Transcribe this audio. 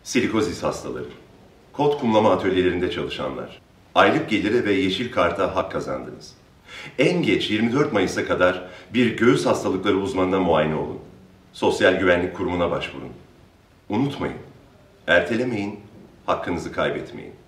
Silikozis hastaları, kod kumlama atölyelerinde çalışanlar, aylık gelire ve yeşil karta hak kazandınız. En geç 24 Mayıs'a kadar bir göğüs hastalıkları uzmanına muayene olun. Sosyal Güvenlik Kurumu'na başvurun. Unutmayın, ertelemeyin, hakkınızı kaybetmeyin.